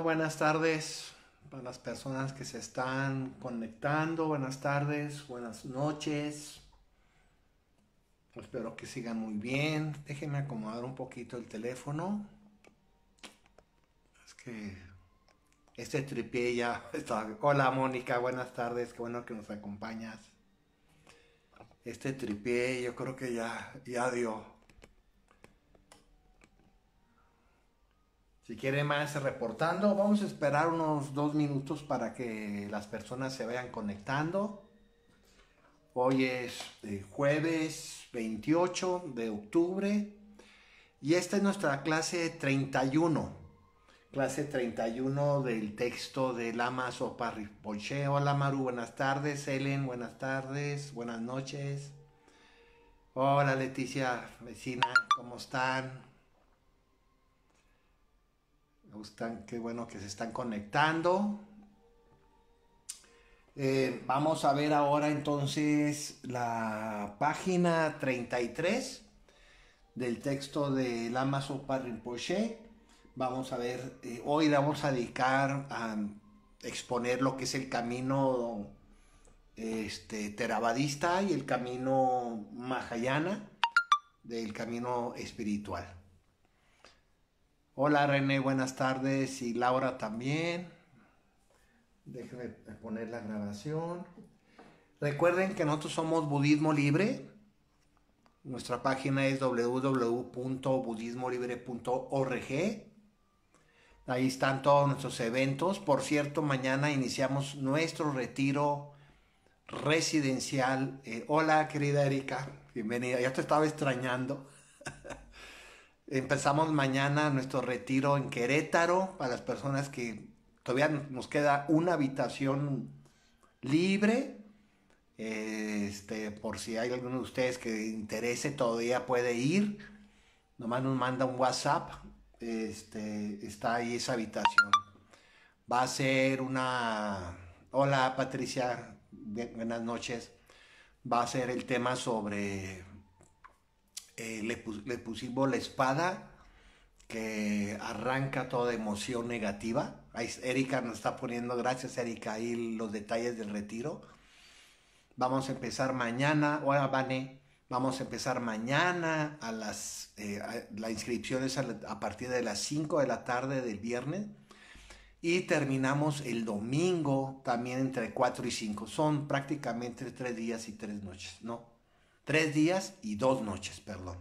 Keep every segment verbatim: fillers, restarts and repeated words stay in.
buenas tardes para las personas que se están conectando. Buenas tardes, buenas noches. Espero que sigan muy bien. Déjenme acomodar un poquito el teléfono. Es que este tripié ya está. Hola Mónica, buenas tardes. Qué bueno que nos acompañas. Este tripié yo creo que ya, ya dio. Si quiere más reportando, vamos a esperar unos dos minutos para que las personas se vayan conectando. Hoy es eh, jueves veintiocho de octubre y esta es nuestra clase treinta y uno. Clase treinta y uno del texto de Lama Zopa Rinpoche. Hola Maru, buenas tardes. Helen, buenas tardes. Buenas noches. Hola Leticia, vecina, ¿cómo están? Me gustan, qué bueno que se están conectando. Eh, vamos a ver ahora entonces la página treinta y tres del texto de Lama Zopa Rinpoche. Vamos a ver, eh, hoy le vamos a dedicar a exponer lo que es el camino este, theravadista y el camino mahayana del camino espiritual. Hola René, buenas tardes, y Laura también. Déjenme poner la grabación. Recuerden que nosotros somos Budismo Libre. Nuestra página es w w w punto budismo libre punto org. Ahí están todos nuestros eventos. Por cierto, mañana iniciamos nuestro retiro residencial. Eh, hola, querida Erika. Bienvenida. Ya te estaba extrañando. Empezamos mañana nuestro retiro en Querétaro para las personas que todavía nos queda una habitación libre. Este, por si hay alguno de ustedes que interese, todavía puede ir. Nomás nos manda un WhatsApp. Este, está ahí esa habitación. Va a ser una... Hola Patricia, buenas noches. Va a ser el tema sobre... Eh, le, pus le pusimos la espada que arranca toda emoción negativa. Ahí Erika nos está poniendo, gracias Erika, ahí los detalles del retiro. Vamos a empezar mañana, hola Vane, vamos a empezar mañana a las, eh, a, la inscripción es a, a partir de las cinco de la tarde del viernes y terminamos el domingo también entre cuatro y cinco. Son prácticamente tres días y tres noches, no, tres días y dos noches, perdón.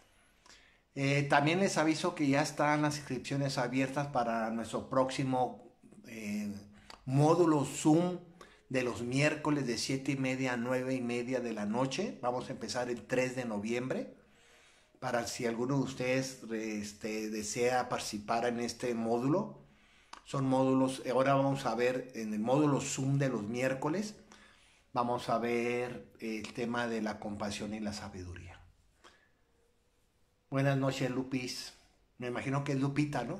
Eh, también les aviso que ya están las inscripciones abiertas para nuestro próximo eh, módulo Zoom de los miércoles de siete y media a nueve y media de la noche. Vamos a empezar el tres de noviembre. Para si alguno de ustedes este, desea participar en este módulo. Son módulos, ahora vamos a ver en el módulo Zoom de los miércoles. Vamos a ver el tema de la compasión y la sabiduría. Buenas noches, Lupis. Me imagino que es Lupita, ¿no?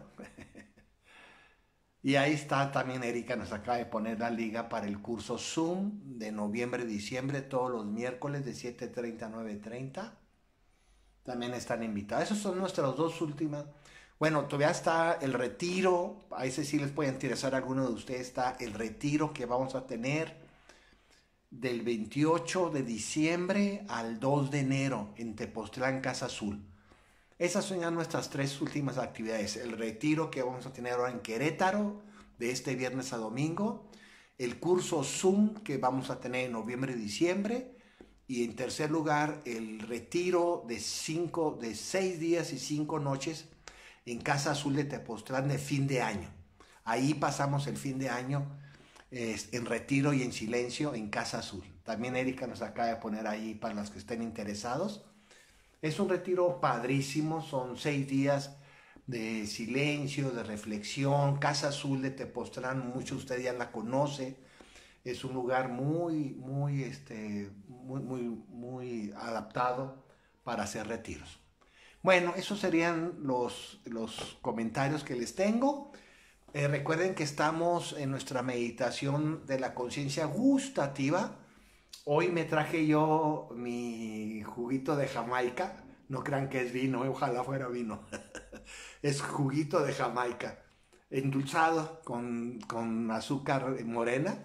Y ahí está también Erika, nos acaba de poner la liga para el curso Zoom de noviembre-diciembre, todos los miércoles de siete treinta a nueve treinta. También están invitados. Esas son nuestras dos últimas. Bueno, todavía está el retiro. A ese sí les puede interesar a alguno de ustedes. Está el retiro que vamos a tener del veintiocho de diciembre al dos de enero en Tepoztlán, Casa Azul. Esas son ya nuestras tres últimas actividades. El retiro que vamos a tener ahora en Querétaro, de este viernes a domingo. El curso Zoom que vamos a tener en noviembre y diciembre. Y en tercer lugar, el retiro de, cinco, de seis días y cinco noches en Casa Azul de Tepoztlán de fin de año. Ahí pasamos el fin de año eh, en retiro y en silencio en Casa Azul. También Erika nos acaba de poner ahí para los que estén interesados. Es un retiro padrísimo, son seis días de silencio, de reflexión. Casa Azul de Tepoztlán, muchos de ustedes ya la conocen. Es un lugar muy, muy, este, muy, muy, muy adaptado para hacer retiros. Bueno, esos serían los, los comentarios que les tengo. Eh, recuerden que estamos en nuestra meditación de la conciencia gustativa. Hoy me traje yo mi juguito de Jamaica. No crean que es vino, ojalá fuera vino. Es juguito de Jamaica. endulzado con, con azúcar morena.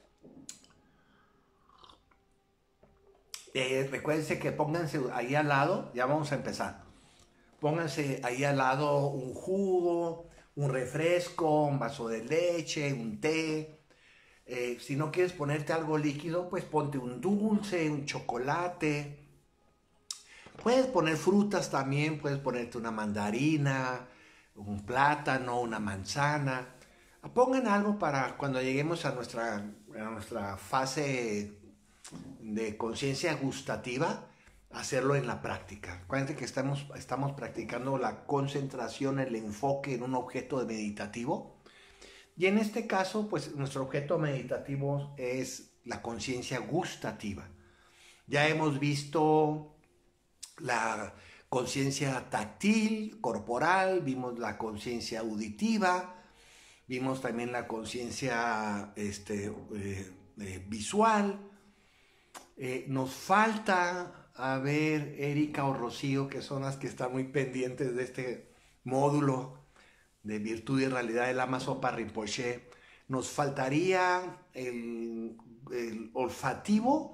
Eh, recuérdense que pónganse ahí al lado, ya vamos a empezar. Pónganse ahí al lado un jugo, un refresco, un vaso de leche, un té. Eh, si no quieres ponerte algo líquido, pues ponte un dulce, un chocolate. Puedes poner frutas también, puedes ponerte una mandarina, un plátano, una manzana. Pongan algo para cuando lleguemos a nuestra, a nuestra fase de conciencia gustativa, hacerlo en la práctica. Acuérdense que estamos, estamos practicando la concentración, el enfoque en un objeto meditativo. Y en este caso, pues nuestro objeto meditativo es la conciencia gustativa. Ya hemos visto la conciencia táctil, corporal, vimos la conciencia auditiva, vimos también la conciencia este, eh, eh, visual. Eh, nos falta, a ver, Erika o Rocío, que son las que están muy pendientes de este módulo de virtud y realidad del Lama Zopa Rinpoche, nos faltaría el, el olfativo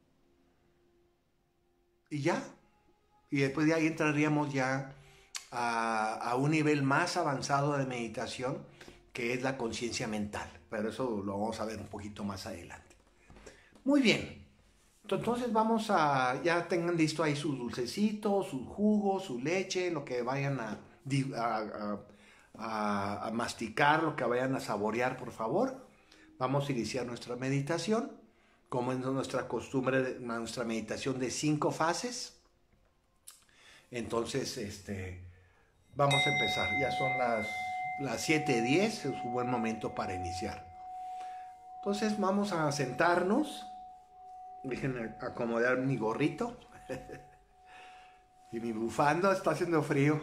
y ya. Y después de ahí entraríamos ya a, a un nivel más avanzado de meditación, que es la conciencia mental. Pero eso lo vamos a ver un poquito más adelante. Muy bien. Entonces vamos a, ya tengan listo ahí sus dulcecitos, sus jugos, su leche, lo que vayan a, a, a, a masticar, lo que vayan a saborear, por favor. Vamos a iniciar nuestra meditación, como es nuestra costumbre, nuestra meditación de cinco fases. Entonces, este, vamos a empezar. Ya son las, las siete diez, es un buen momento para iniciar. Entonces vamos a sentarnos. Déjenme acomodar mi gorrito y mi bufanda. Está haciendo frío.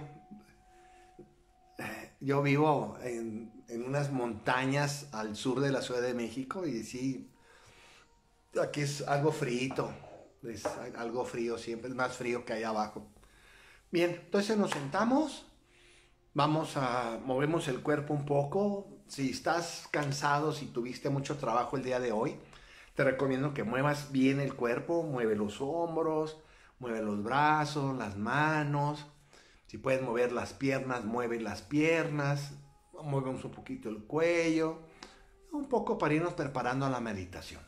Yo vivo en, en unas montañas al sur de la Ciudad de México y sí, aquí es algo frío. Es algo frío siempre, es más frío que allá abajo. Bien, entonces nos sentamos, vamos a, movemos el cuerpo un poco. Si estás cansado, si tuviste mucho trabajo el día de hoy, te recomiendo que muevas bien el cuerpo, mueve los hombros, mueve los brazos, las manos. Si puedes mover las piernas, mueve las piernas, movemos un poquito el cuello, un poco para irnos preparando a la meditación.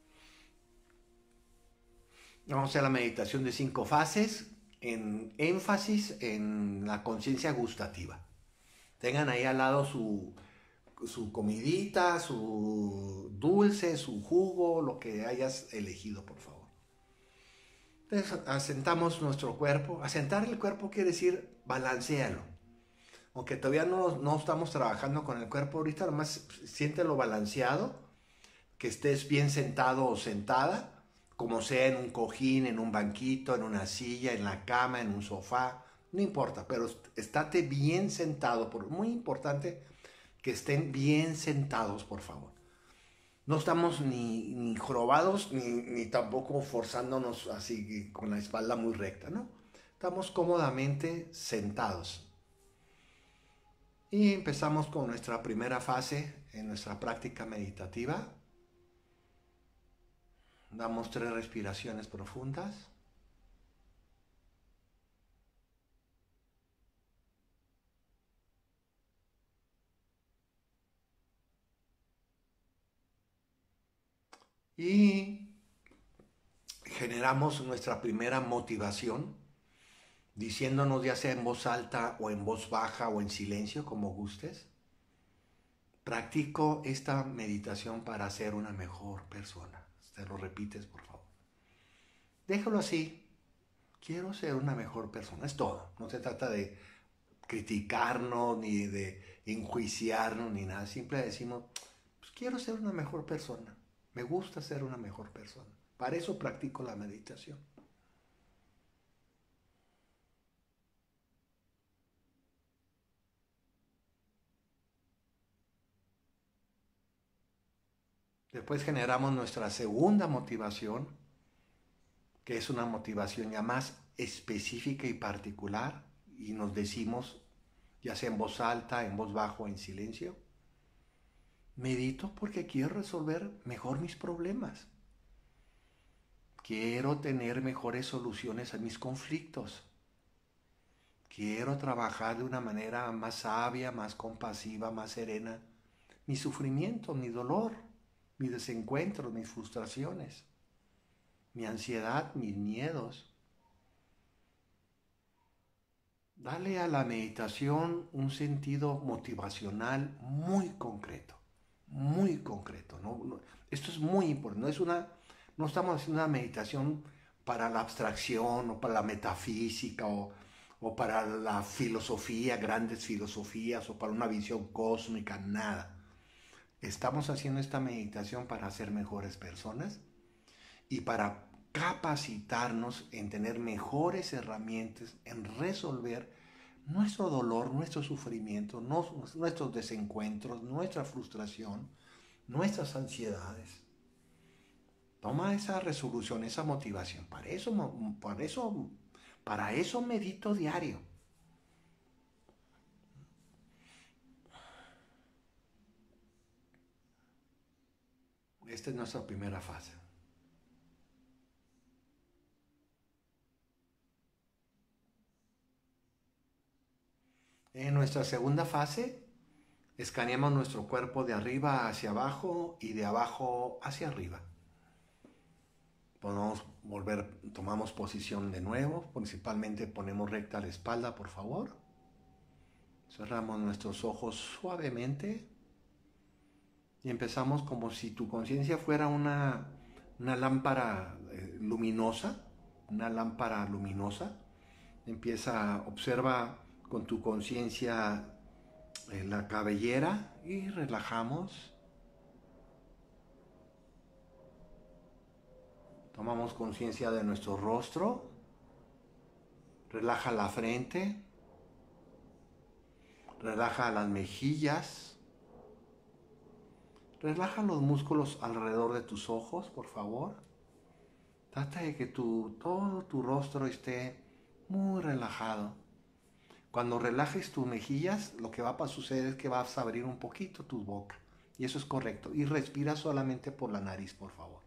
Vamos a hacer la meditación de cinco fases, en énfasis en la conciencia gustativa. Tengan ahí al lado su, su comidita, su dulce, su jugo, lo que hayas elegido, por favor. Entonces asentamos nuestro cuerpo. Asentar el cuerpo quiere decir balancealo. Aunque todavía no, no estamos trabajando con el cuerpo ahorita, nomás siéntelo balanceado, que estés bien sentado o sentada, como sea en un cojín, en un banquito, en una silla, en la cama, en un sofá, no importa, pero estate bien sentado, por, muy importante que estén bien sentados, por favor. No estamos ni, ni jorobados, ni, ni tampoco forzándonos así con la espalda muy recta, ¿no? Estamos cómodamente sentados. Y empezamos con nuestra primera fase en nuestra práctica meditativa. Damos tres respiraciones profundas. Y generamos nuestra primera motivación, diciéndonos ya sea en voz alta o en voz baja o en silencio, como gustes. Practico esta meditación para ser una mejor persona. Te lo repites, por favor. Déjalo así. Quiero ser una mejor persona. Es todo. No se trata de criticarnos, ni de enjuiciarnos, ni nada. Siempre decimos, pues quiero ser una mejor persona. Me gusta ser una mejor persona. Para eso practico la meditación. Después generamos nuestra segunda motivación, que es una motivación ya más específica y particular, y nos decimos ya sea en voz alta, en voz baja o en silencio. Medito porque quiero resolver mejor mis problemas. Quiero tener mejores soluciones a mis conflictos. Quiero trabajar de una manera más sabia, más compasiva, más serena. Mi sufrimiento, mi dolor, mis desencuentros, mis frustraciones, mi ansiedad, mis miedos. Dale a la meditación un sentido motivacional muy concreto, muy concreto. ¿No? No, esto es muy importante. No, es una, no estamos haciendo una meditación para la abstracción o para la metafísica o, o para la filosofía, grandes filosofías o para una visión cósmica, nada. Estamos haciendo esta meditación para ser mejores personas y para capacitarnos en tener mejores herramientas, en resolver nuestro dolor, nuestro sufrimiento, nuestros desencuentros, nuestra frustración, nuestras ansiedades. Toma esa resolución, esa motivación. Para eso, para eso, para eso medito diario. Esta es nuestra primera fase. En nuestra segunda fase, escaneamos nuestro cuerpo de arriba hacia abajo y de abajo hacia arriba. Podemos volver, tomamos posición de nuevo, principalmente ponemos recta la espalda, por favor. Cerramos nuestros ojos suavemente y empezamos como si tu conciencia fuera una, una lámpara eh, luminosa, una lámpara luminosa. Empieza, observa con tu conciencia eh, la cabellera y relajamos. Tomamos conciencia de nuestro rostro. Relaja la frente. Relaja las mejillas. Relaja los músculos alrededor de tus ojos, por favor. Trata de que tu, todo tu rostro esté muy relajado. Cuando relajes tus mejillas, lo que va a suceder es que vas a abrir un poquito tu boca. Y eso es correcto. Y respira solamente por la nariz, por favor.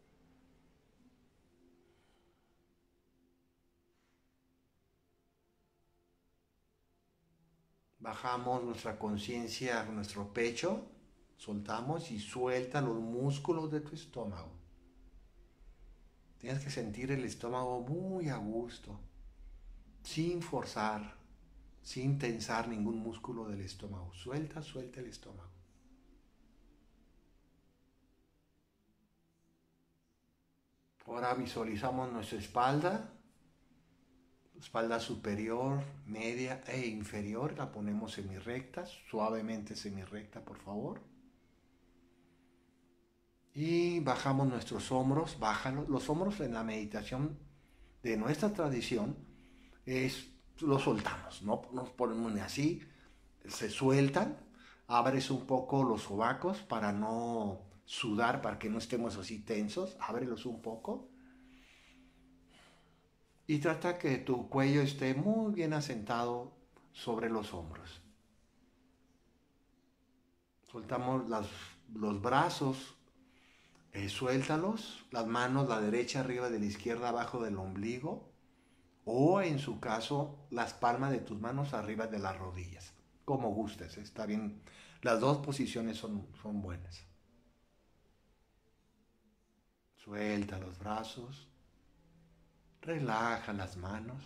Bajamos nuestra conciencia a nuestro pecho. Soltamos y suelta los músculos de tu estómago. Tienes que sentir el estómago muy a gusto, sin forzar, sin tensar ningún músculo del estómago. Suelta, suelta el estómago. Ahora visualizamos nuestra espalda, espalda superior, media e inferior. La ponemos semirrecta, suavemente semirrecta, por favor. Y bajamos nuestros hombros, bájalos. Los hombros en la meditación de nuestra tradición es, los soltamos, no nos ponemos ni así, se sueltan, abres un poco los sobacos para no sudar, para que no estemos así tensos, ábrelos un poco y trata que tu cuello esté muy bien asentado sobre los hombros. Soltamos las, los brazos, eh, suéltalos, las manos, la derecha arriba de la izquierda abajo del ombligo, o en su caso, las palmas de tus manos arriba de las rodillas. Como gustes, ¿eh? Está bien. Las dos posiciones son, son buenas. Suelta los brazos, relaja las manos.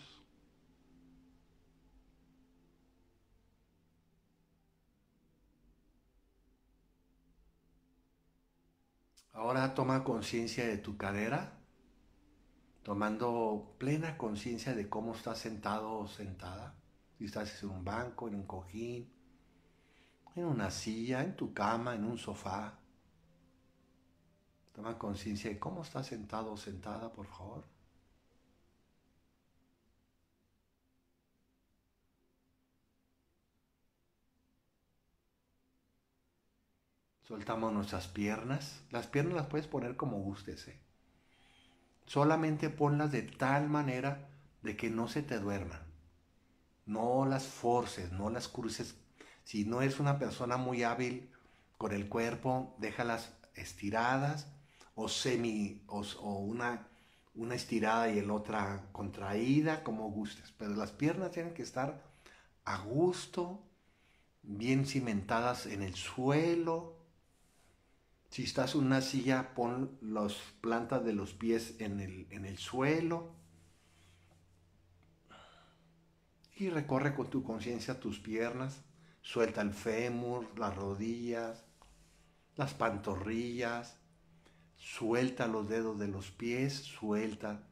Ahora toma conciencia de tu cadera, tomando plena conciencia de cómo estás sentado o sentada. Si estás en un banco, en un cojín, en una silla, en tu cama, en un sofá. Toma conciencia de cómo estás sentado o sentada, por favor. Soltamos nuestras piernas. Las piernas las puedes poner como gustes, ¿eh? Solamente ponlas de tal manera de que no se te duerman. No las forces, no las cruces. Si no eres una persona muy hábil con el cuerpo, déjalas estiradas o semi o, o una, una estirada y el otra contraída, como gustes. Pero las piernas tienen que estar a gusto, bien cimentadas en el suelo. Si estás en una silla, pon las plantas de los pies en el, en el suelo y recorre con tu conciencia tus piernas. Suelta el fémur, las rodillas, las pantorrillas. Suelta los dedos de los pies, suelta,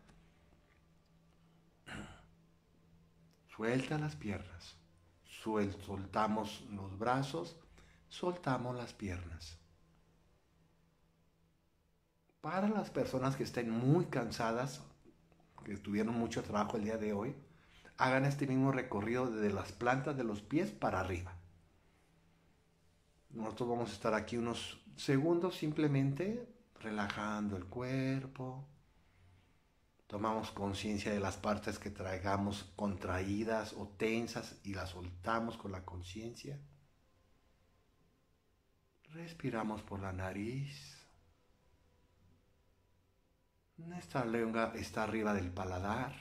suelta las piernas. Suel, soltamos los brazos, soltamos las piernas. Para las personas que estén muy cansadas, que tuvieron mucho trabajo el día de hoy, hagan este mismo recorrido desde las plantas de los pies para arriba. Nosotros vamos a estar aquí unos segundos simplemente relajando el cuerpo. Tomamos conciencia de las partes que traigamos contraídas o tensas y las soltamos con la conciencia. Respiramos por la nariz. Nuestra lengua está arriba del paladar.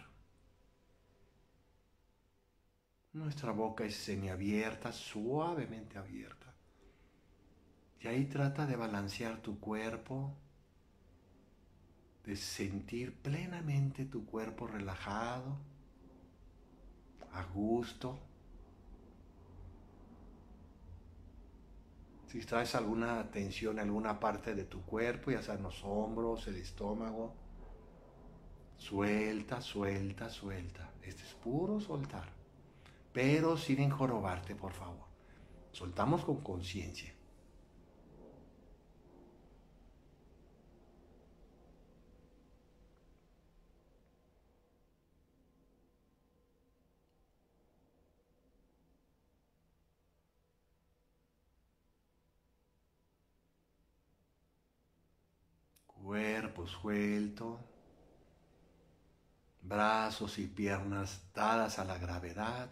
Nuestra boca es semiabierta, suavemente abierta. Y ahí trata de balancear tu cuerpo, de sentir plenamente tu cuerpo relajado, a gusto. Si traes alguna tensión en alguna parte de tu cuerpo, ya sea en los hombros, el estómago, suelta, suelta, suelta. Este es puro soltar, pero sin enjorobarte, por favor. Soltamos con conciencia. Cuerpo suelto, brazos y piernas dadas a la gravedad,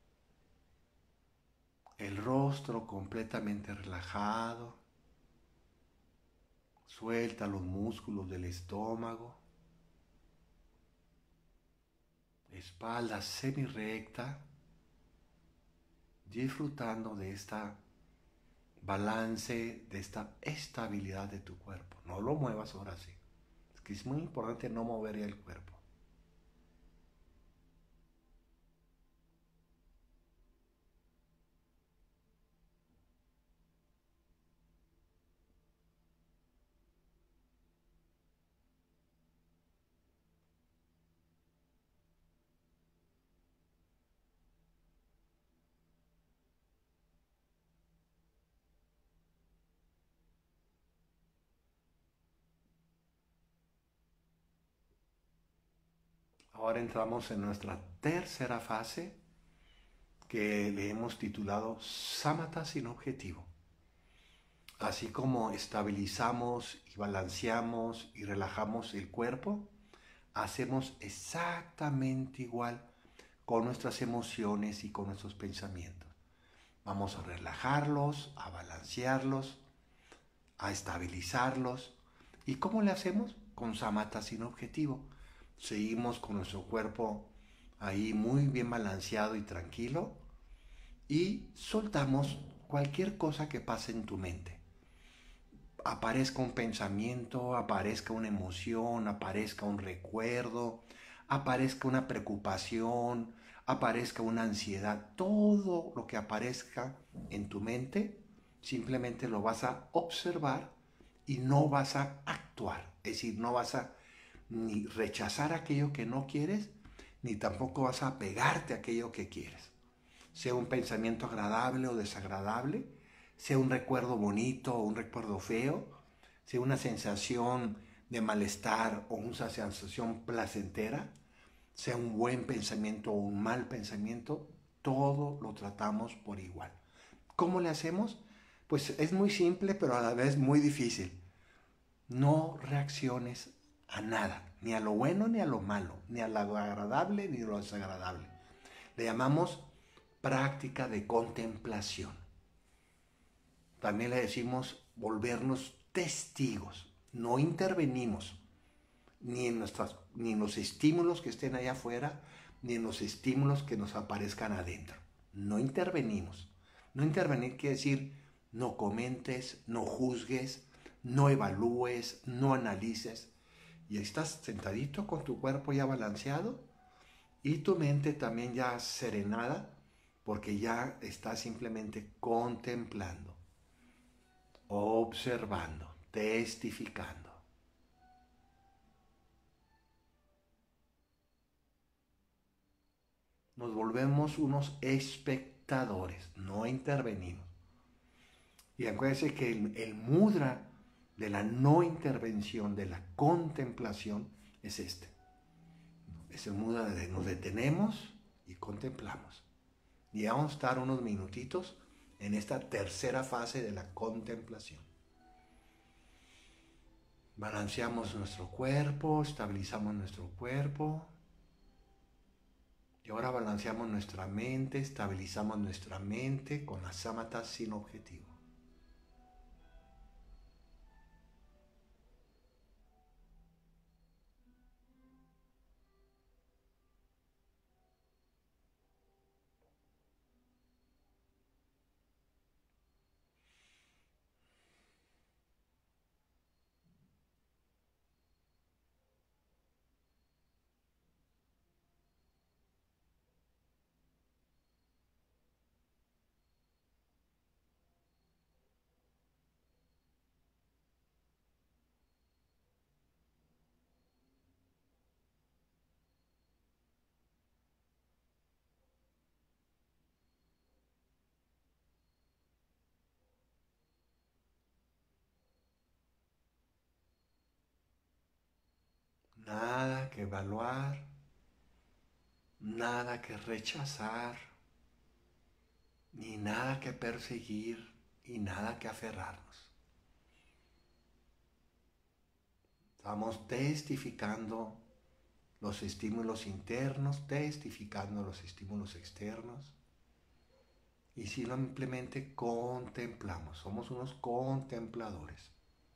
el rostro completamente relajado, suelta los músculos del estómago, espalda semi recta, disfrutando de esta balance, de esta estabilidad de tu cuerpo. No lo muevas ahora sí. Es que es muy importante no mover el cuerpo. Ahora entramos en nuestra tercera fase que le hemos titulado Samatha sin objetivo. Así como estabilizamos y balanceamos y relajamos el cuerpo, hacemos exactamente igual con nuestras emociones y con nuestros pensamientos. Vamos a relajarlos, a balancearlos, a estabilizarlos. ¿Y cómo le hacemos? Con samatha sin objetivo. Seguimos con nuestro cuerpo ahí muy bien balanceado y tranquilo y soltamos cualquier cosa que pase en tu mente. Aparezca un pensamiento, aparezca una emoción, aparezca un recuerdo, aparezca una preocupación, aparezca una ansiedad, todo lo que aparezca en tu mente, simplemente lo vas a observar y no vas a actuar. Es decir, no vas a ni rechazar aquello que no quieres, ni tampoco vas a pegarte a aquello que quieres. Sea un pensamiento agradable o desagradable, sea un recuerdo bonito o un recuerdo feo, sea una sensación de malestar o una sensación placentera, sea un buen pensamiento o un mal pensamiento, todo lo tratamos por igual. ¿Cómo le hacemos? Pues es muy simple, pero a la vez muy difícil. No reacciones a nada, ni a lo bueno ni a lo malo, ni a lo agradable ni a lo desagradable. Le llamamos práctica de contemplación. También le decimos volvernos testigos. No intervenimos ni en, nuestras, ni en los estímulos que estén allá afuera, ni en los estímulos que nos aparezcan adentro. No intervenimos. No intervenir quiere decir no comentes, no juzgues, no evalúes, no analices. Y estás sentadito con tu cuerpo ya balanceado y tu mente también ya serenada, porque ya estás simplemente contemplando, observando, testificando. Nos volvemos unos espectadores, no intervenimos. Y acuérdense que el, el mudra de la no intervención, de la contemplación, es este. Es el mudra de nos detenemos y contemplamos. Y vamos a estar unos minutitos en esta tercera fase de la contemplación. Balanceamos nuestro cuerpo, estabilizamos nuestro cuerpo. Y ahora balanceamos nuestra mente, estabilizamos nuestra mente con las sámatas sin objetivo. Nada que evaluar, nada que rechazar, ni nada que perseguir y nada que aferrarnos. Estamos testificando los estímulos internos, testificando los estímulos externos. Y simplemente contemplamos, somos unos contempladores,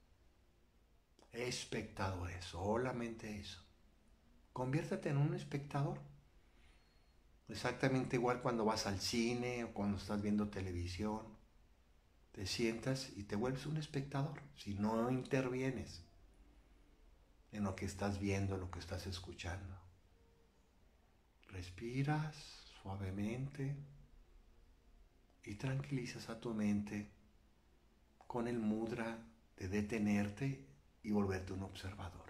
espectadores, solamente eso. Conviértete en un espectador. Exactamente igual cuando vas al cine o cuando estás viendo televisión. Te sientas y te vuelves un espectador si no intervienes en lo que estás viendo, lo que estás escuchando. Respiras suavemente y tranquilizas a tu mente con el mudra de detenerte y volverte un observador.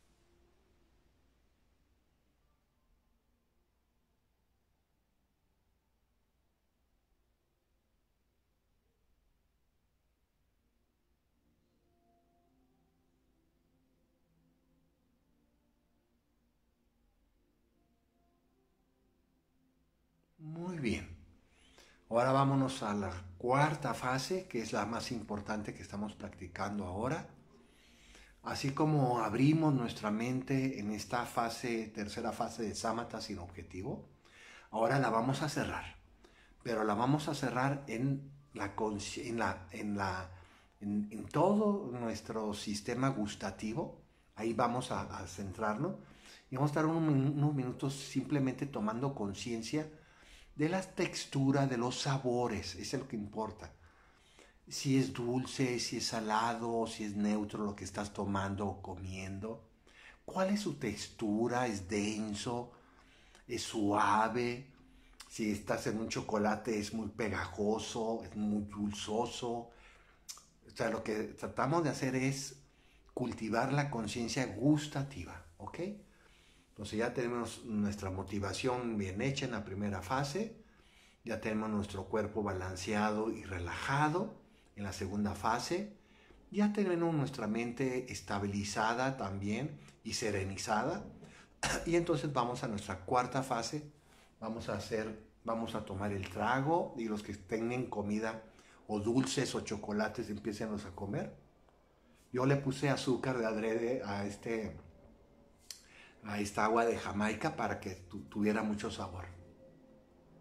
Muy bien. Ahora vámonos a la cuarta fase, que es la más importante que estamos practicando ahora. Así como abrimos nuestra mente en esta fase, tercera fase de Samatha sin objetivo, ahora la vamos a cerrar. Pero la vamos a cerrar en, la, en, la, en, la, en, en todo nuestro sistema gustativo. Ahí vamos a, a centrarnos. Y vamos a estar unos, unos minutos simplemente tomando conciencia de la textura, de los sabores. Eso es lo que importa. Si es dulce, si es salado, si es neutro lo que estás tomando o comiendo. ¿Cuál es su textura? ¿Es denso? ¿Es suave? Si estás en un chocolate es muy pegajoso, es muy dulzoso. O sea, lo que tratamos de hacer es cultivar la conciencia gustativa, ¿ok? Entonces ya tenemos nuestra motivación bien hecha en la primera fase, ya tenemos nuestro cuerpo balanceado y relajado en la segunda fase, ya tenemos nuestra mente estabilizada también y serenizada, y entonces vamos a nuestra cuarta fase, vamos a hacer, vamos a tomar el trago, y los que tengan comida o dulces o chocolates empiecen a comer. Yo le puse azúcar de adrede a este... a esta agua de Jamaica para que tu, tuviera mucho sabor.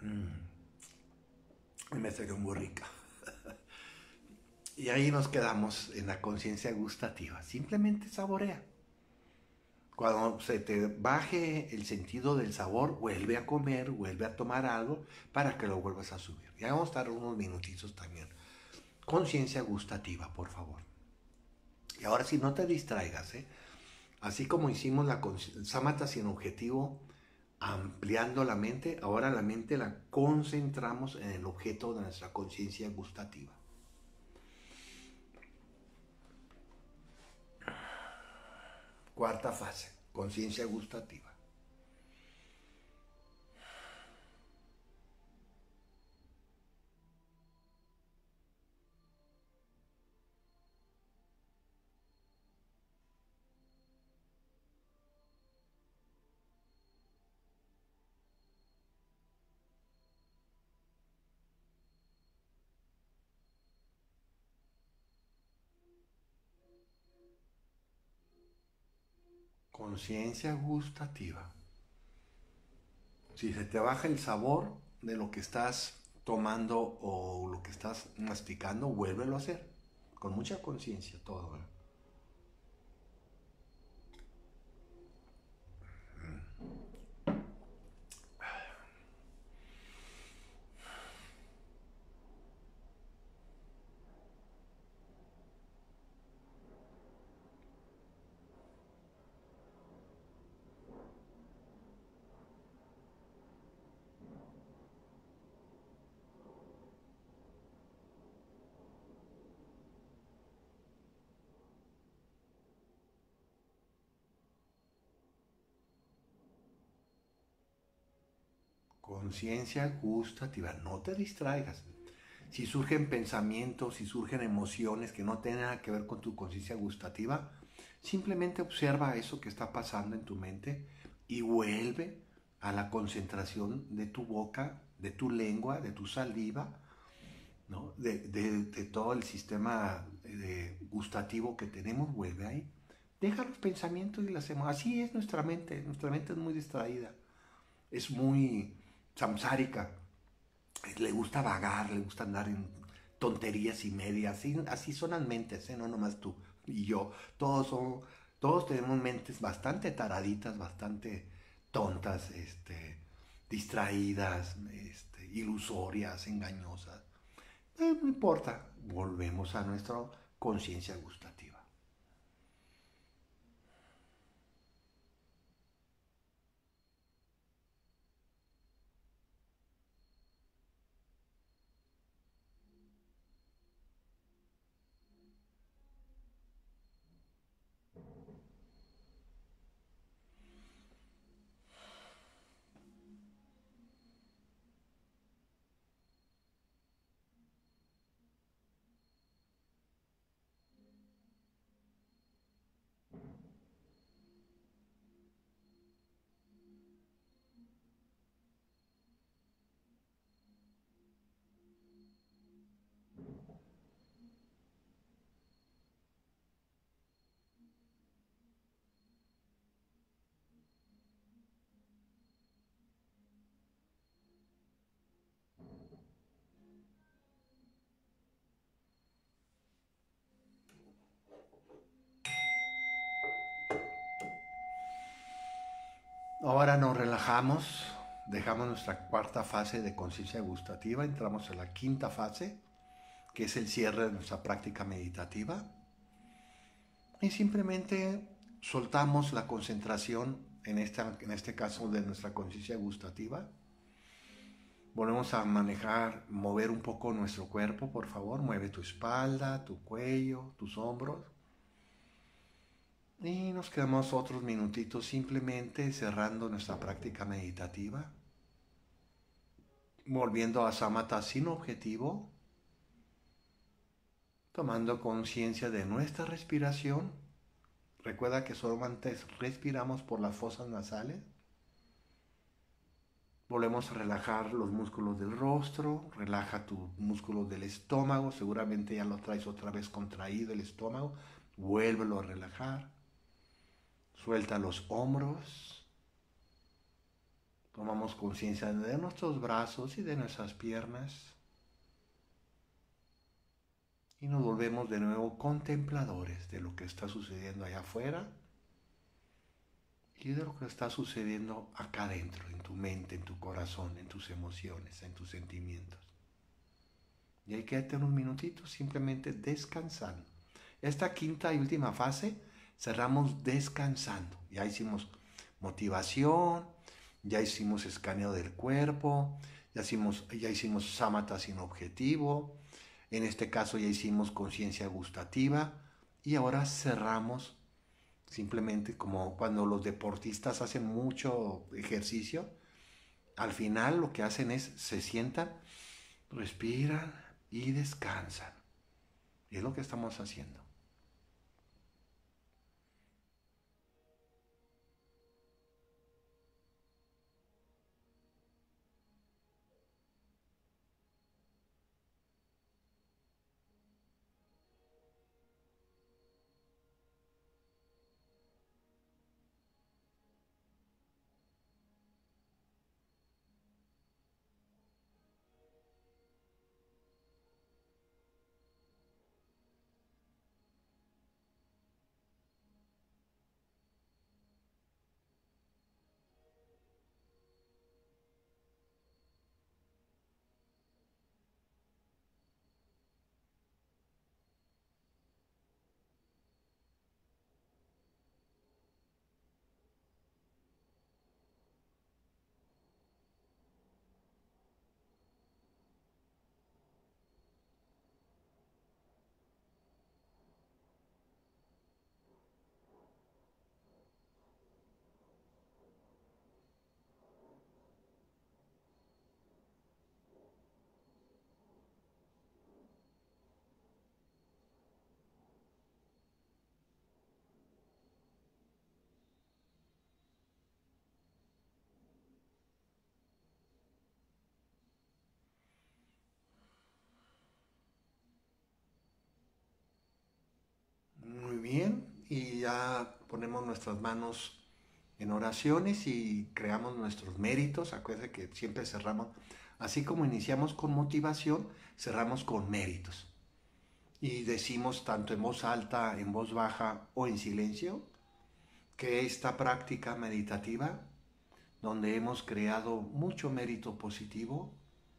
Y me salió muy rica. Y ahí nos quedamos en la conciencia gustativa. Simplemente saborea. Cuando se te baje el sentido del sabor, vuelve a comer, vuelve a tomar algo para que lo vuelvas a subir. Ya vamos a estar unos minutitos también. Conciencia gustativa, por favor. Y ahora sí, no te distraigas, ¿eh? Así como hicimos la sámatha sin objetivo, ampliando la mente, ahora la mente la concentramos en el objeto de nuestra conciencia gustativa. Cuarta fase, conciencia gustativa. Conciencia gustativa. Si se te baja el sabor de lo que estás tomando o lo que estás masticando, vuélvelo a hacer. Con mucha conciencia todo, ¿eh? Conciencia gustativa. No te distraigas. Si surgen pensamientos, si surgen emociones que no tengan nada que ver con tu conciencia gustativa, simplemente observa eso que está pasando en tu mente y vuelve a la concentración de tu boca, de tu lengua, de tu saliva, ¿no? de, de, de todo el sistema de gustativo que tenemos, vuelve ahí. Deja los pensamientos y las emociones. Así es nuestra mente. Nuestra mente es muy distraída. Es muy samsárica. Le gusta vagar, le gusta andar en tonterías y medias. Así, así son las mentes, ¿eh? No nomás tú y yo. Todos son, todos tenemos mentes bastante taraditas, bastante tontas, este, distraídas, este, ilusorias, engañosas. Eh, no importa, volvemos a nuestra conciencia gustativa. Ahora nos relajamos, dejamos nuestra cuarta fase de conciencia gustativa, entramos en la quinta fase, que es el cierre de nuestra práctica meditativa. Y simplemente soltamos la concentración, en, esta, en este caso de nuestra conciencia gustativa. Volvemos a manejar, mover un poco nuestro cuerpo, por favor. Mueve tu espalda, tu cuello, tus hombros. Y nos quedamos otros minutitos simplemente cerrando nuestra práctica meditativa. Volviendo a Samatha sin objetivo. Tomando conciencia de nuestra respiración. Recuerda que solamente respiramos por las fosas nasales. Volvemos a relajar los músculos del rostro, relaja tus músculos del estómago, seguramente ya lo traes otra vez contraído el estómago, vuélvelo a relajar. Suelta los hombros, Tomamos conciencia de nuestros brazos y de nuestras piernas. Y nos volvemos de nuevo contempladores de lo que está sucediendo allá afuera y de lo que está sucediendo acá adentro, en tu mente, en tu corazón, en tus emociones, en tus sentimientos. Y hay que quedarte unos minutitos simplemente descansando. Esta quinta y última fase cerramos descansando. Ya hicimos motivación, ya hicimos escaneo del cuerpo, ya hicimos, ya hicimos samatha sin objetivo, en este caso ya hicimos conciencia gustativa y ahora cerramos simplemente como cuando los deportistas hacen mucho ejercicio, al final lo que hacen es se sientan, respiran y descansan. Y es lo que estamos haciendo. Muy bien, y ya ponemos nuestras manos en oraciones y creamos nuestros méritos. Acuérdense que siempre cerramos, así como iniciamos con motivación, cerramos con méritos. Y decimos tanto en voz alta, en voz baja o en silencio, que esta práctica meditativa, donde hemos creado mucho mérito positivo,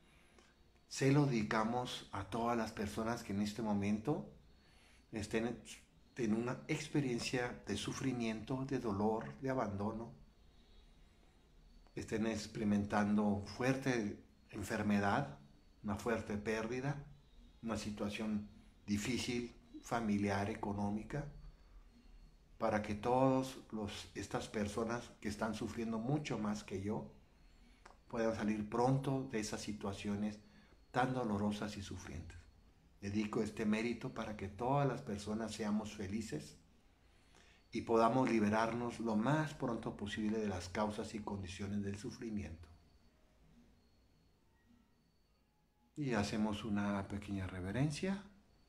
se lo dedicamos a todas las personas que en este momento estén en una experiencia de sufrimiento, de dolor, de abandono, estén experimentando fuerte enfermedad, una fuerte pérdida, una situación difícil, familiar, económica, para que todas estas personas que están sufriendo mucho más que yo puedan salir pronto de esas situaciones tan dolorosas y sufrientes. Dedico este mérito para que todas las personas seamos felices y podamos liberarnos lo más pronto posible de las causas y condiciones del sufrimiento. Y hacemos una pequeña reverencia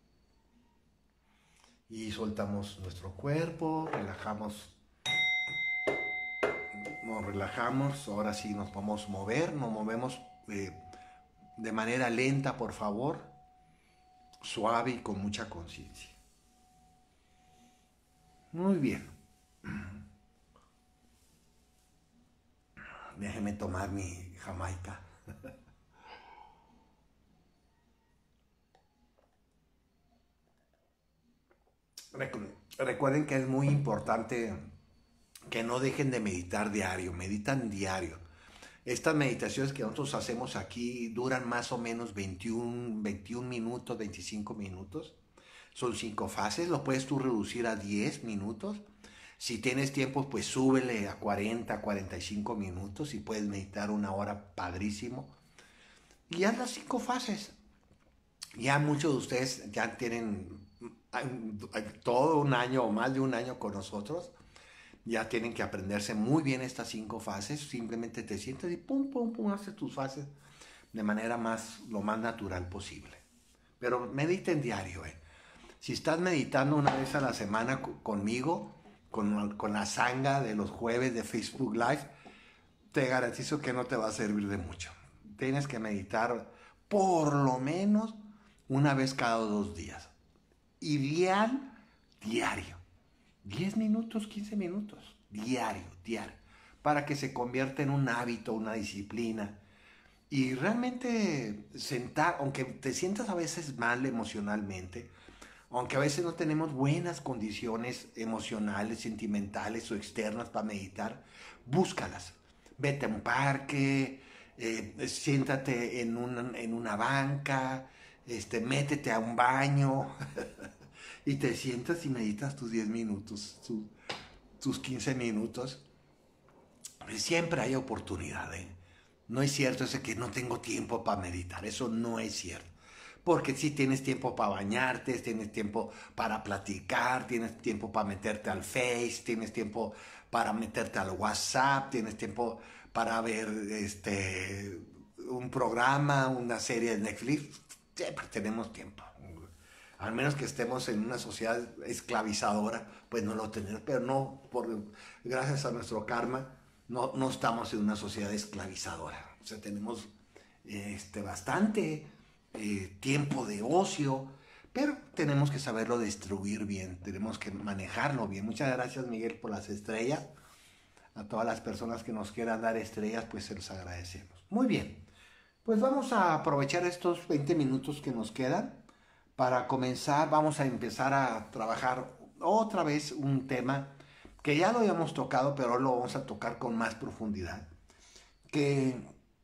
y soltamos nuestro cuerpo, relajamos, nos relajamos, ahora sí nos podemos mover, nos movemos eh, de manera lenta, por favor, suave y con mucha conciencia. Muy bien. Déjeme tomar mi jamaica. Recuerden que es muy importante que no dejen de meditar diario, meditan diario. Estas meditaciones que nosotros hacemos aquí duran más o menos veintiún, veintiún minutos, veinticinco minutos. Son cinco fases, lo puedes tú reducir a diez minutos. Si tienes tiempo, pues súbele a cuarenta, cuarenta y cinco minutos y puedes meditar una hora padrísimo. Y haz las cinco fases. Ya muchos de ustedes ya tienen todo un año o más de un año con nosotros. Ya tienen que aprenderse muy bien estas cinco fases. Simplemente te sientes y pum, pum, pum, haces tus fases de manera más, lo más natural posible. Pero mediten diario, ¿eh? Si estás meditando una vez a la semana conmigo, con, con la sanga de los jueves de Facebook Live, te garantizo que no te va a servir de mucho. Tienes que meditar por lo menos una vez cada dos días. Ideal, diario. diez minutos, quince minutos. Diario, diario. Para que se convierta en un hábito, una disciplina. Y realmente sentar, aunque te sientas a veces mal emocionalmente, aunque a veces no tenemos buenas condiciones emocionales, sentimentales o externas para meditar, búscalas. Vete a un parque, eh, siéntate en una, en una banca, este, métete a un baño y te sientas y meditas tus diez minutos, tu, tus quince minutos. Siempre hay oportunidad, ¿eh? No es cierto eso que no tengo tiempo para meditar, eso no es cierto. Porque si sí tienes tiempo para bañarte, tienes tiempo para platicar, tienes tiempo para meterte al Face, tienes tiempo para meterte al WhatsApp, tienes tiempo para ver este, un programa, una serie de Netflix. Siempre tenemos tiempo. Al menos que estemos en una sociedad esclavizadora, pues no lo tenemos. Pero no, por, gracias a nuestro karma, no, no estamos en una sociedad esclavizadora. O sea, tenemos este, bastante eh, tiempo de ocio, pero tenemos que saberlo distribuir bien, tenemos que manejarlo bien. Muchas gracias, Miguel, por las estrellas. A todas las personas que nos quieran dar estrellas, pues se los agradecemos. Muy bien, pues vamos a aprovechar estos veinte minutos que nos quedan para comenzar. Vamos a empezar a trabajar otra vez un tema que ya lo habíamos tocado, pero hoy lo vamos a tocar con más profundidad. Que